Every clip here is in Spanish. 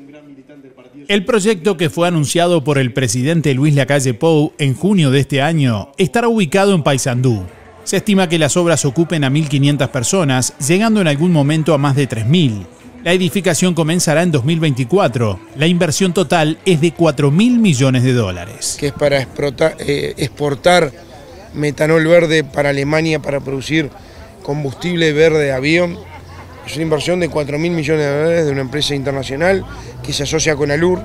El proyecto, que fue anunciado por el presidente Luis Lacalle Pou en junio de este año, estará ubicado en Paysandú. Se estima que las obras ocupen a 1.500 personas, llegando en algún momento a más de 3.000. La edificación comenzará en 2024. La inversión total es de 4.000 millones de dólares. Que es para exportar metanol verde para Alemania para producir combustible verde de avión. Es una inversión de 4.000 millones de dólares de una empresa internacional que se asocia con Alur.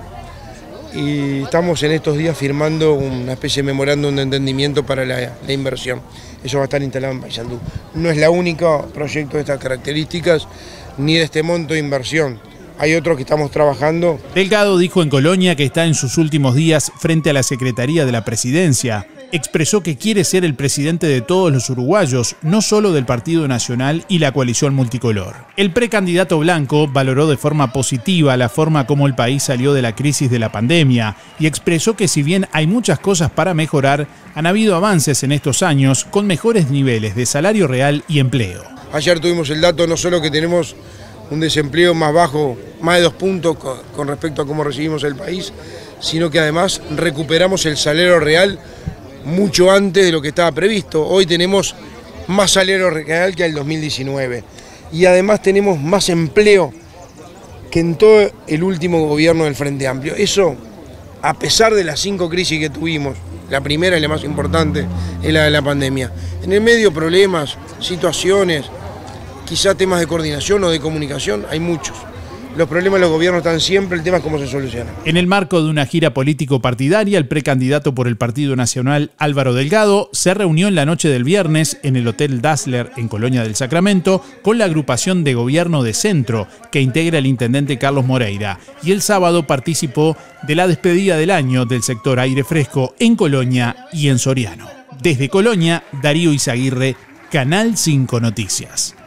Y estamos en estos días firmando una especie de memorándum de entendimiento para la inversión. Eso va a estar instalado en Paysandú. No es la única proyecto de estas características ni de este monto de inversión. Hay otros que estamos trabajando. Delgado dijo en Colonia que está en sus últimos días frente a la Secretaría de la Presidencia. Expresó que quiere ser el presidente de todos los uruguayos, no solo del Partido Nacional y la coalición multicolor. El precandidato blanco valoró de forma positiva la forma como el país salió de la crisis de la pandemia y expresó que si bien hay muchas cosas para mejorar, han habido avances en estos años con mejores niveles de salario real y empleo. Ayer tuvimos el dato no solo que tenemos un desempleo más bajo, más de 2 puntos con respecto a cómo recibimos el país, sino que además recuperamos el salario real mucho antes de lo que estaba previsto. Hoy tenemos más salario real que el 2019 y además tenemos más empleo que en todo el último gobierno del Frente Amplio. Eso, a pesar de las 5 crisis que tuvimos, la primera y la más importante es la de la pandemia. En el medio problemas, situaciones, quizá temas de coordinación o de comunicación, hay muchos. Los problemas de los gobiernos están siempre, el tema es cómo se soluciona. En el marco de una gira político-partidaria, el precandidato por el Partido Nacional, Álvaro Delgado, se reunió en la noche del viernes en el Hotel Dazzler en Colonia del Sacramento con la agrupación de gobierno de centro que integra el intendente Carlos Moreira, y el sábado participó de la despedida del año del sector Aire Fresco en Colonia y en Soriano. Desde Colonia, Darío Izaguirre, Canal 5 Noticias.